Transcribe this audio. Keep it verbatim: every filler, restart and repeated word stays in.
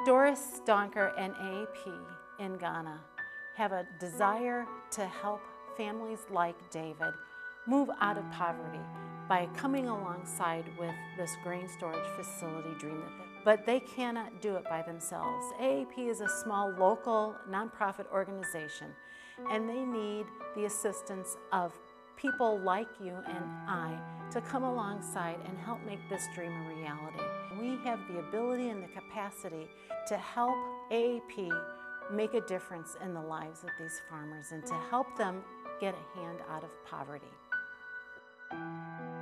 Doris Donker and A A P in Ghana have a desire to help families like David move out of poverty by coming alongside with this grain storage facility dream. But they cannot do it by themselves. A A P is a small local nonprofit organization, and they need the assistance of people like you and I to come alongside and help make this dream a reality. We have the ability and the capacity to help A A P make a difference in the lives of these farmers and to help them get a hand out of poverty.